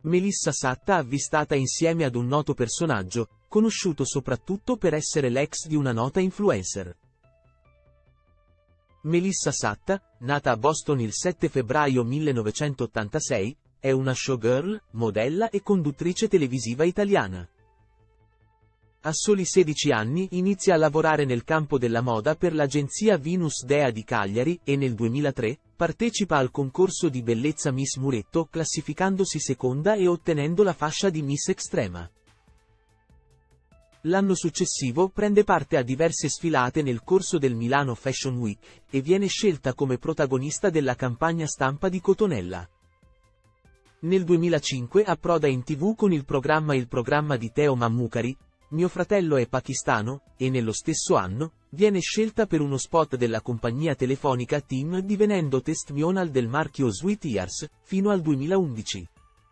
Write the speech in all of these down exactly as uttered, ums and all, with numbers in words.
Melissa Satta avvistata insieme ad un noto personaggio, conosciuto soprattutto per essere l'ex di una nota influencer. Melissa Satta, nata a Boston il sette febbraio millenovecentottantasei, è una showgirl, modella e conduttrice televisiva italiana. A soli sedici anni inizia a lavorare nel campo della moda per l'agenzia Venus Dea di Cagliari e nel duemilatré partecipa al concorso di bellezza Miss Muretto classificandosi seconda e ottenendo la fascia di Miss Extrema. L'anno successivo prende parte a diverse sfilate nel corso del Milano Fashion Week e viene scelta come protagonista della campagna stampa di Cotonella. Nel duemilacinque approda in tivù con il programma Il programma di Teo Mammucari, Mio fratello è pakistano, e nello stesso anno, viene scelta per uno spot della compagnia telefonica TIM divenendo testimonial del marchio Sweet Ears, fino al duemilaundici.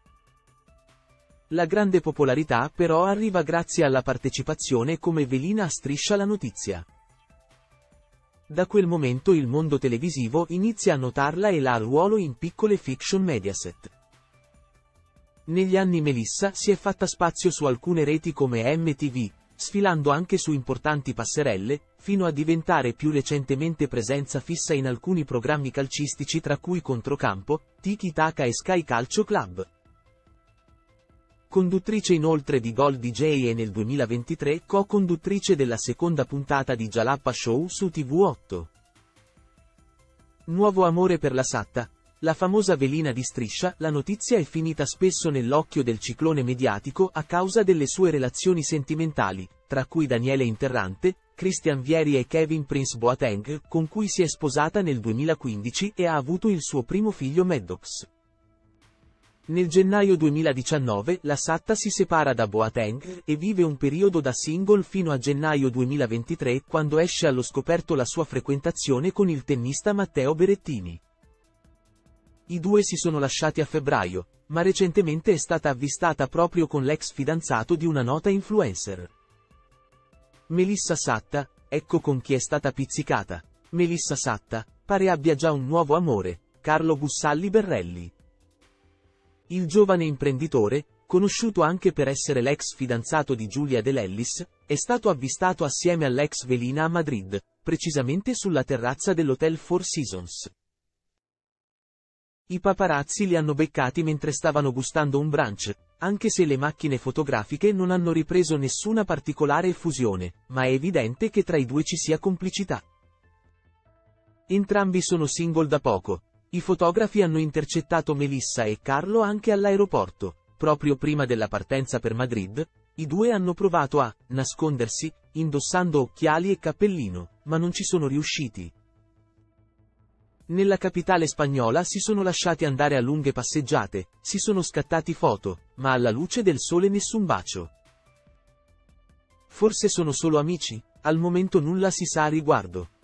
La grande popolarità però arriva grazie alla partecipazione come velina a Striscia la notizia. Da quel momento il mondo televisivo inizia a notarla e la ruolo in piccole fiction Mediaset. Negli anni Melissa si è fatta spazio su alcune reti come M T V, sfilando anche su importanti passerelle, fino a diventare più recentemente presenza fissa in alcuni programmi calcistici tra cui Controcampo, Tiki Taka e Sky Calcio Club. Conduttrice inoltre di Gold D J e nel duemilaventitré co-conduttrice della seconda puntata di Jalappa Show su T V otto. Nuovo amore per la Satta. La famosa velina di Striscia la notizia è finita spesso nell'occhio del ciclone mediatico a causa delle sue relazioni sentimentali, tra cui Daniele Interrante, Christian Vieri e Kevin Prince Boateng, con cui si è sposata nel duemilaquindici e ha avuto il suo primo figlio Maddox. Nel gennaio duemiladiciannove la Satta si separa da Boateng e vive un periodo da single fino a gennaio duemilaventitré quando esce allo scoperto la sua frequentazione con il tennista Matteo Berrettini. I due si sono lasciati a febbraio, ma recentemente è stata avvistata proprio con l'ex fidanzato di una nota influencer. Melissa Satta, ecco con chi è stata pizzicata. Melissa Satta, pare abbia già un nuovo amore, Carlo Gussalli Berrelli. Il giovane imprenditore, conosciuto anche per essere l'ex fidanzato di Giulia De Lellis, è stato avvistato assieme all'ex velina a Madrid, precisamente sulla terrazza dell'Hotel Four Seasons. I paparazzi li hanno beccati mentre stavano gustando un brunch, anche se le macchine fotografiche non hanno ripreso nessuna particolare effusione, ma è evidente che tra i due ci sia complicità. Entrambi sono single da poco. I fotografi hanno intercettato Melissa e Carlo anche all'aeroporto. Proprio prima della partenza per Madrid, i due hanno provato a nascondersi, indossando occhiali e cappellino, ma non ci sono riusciti. Nella capitale spagnola si sono lasciati andare a lunghe passeggiate, si sono scattati foto, ma alla luce del sole nessun bacio. Forse sono solo amici? Al momento nulla si sa a riguardo.